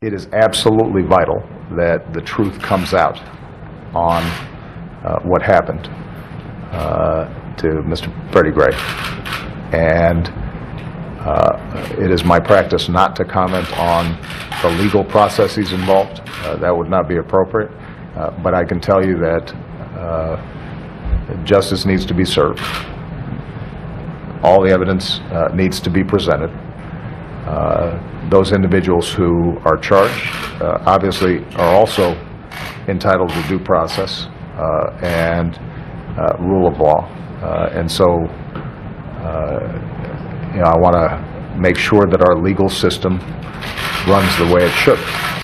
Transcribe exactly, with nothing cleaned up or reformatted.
it is absolutely vital that the truth comes out on uh, what happened uh, to Mister Freddie Gray. And uh, it is my practice not to comment on the legal processes involved. Uh, that would not be appropriate. Uh, but I can tell you that uh, justice needs to be served. All the evidence uh, needs to be presented. Uh, those individuals who are charged uh, obviously are also entitled to due process uh, and uh, rule of law. Uh, and so, uh, you know, I want to make sure that our legal system runs the way it should.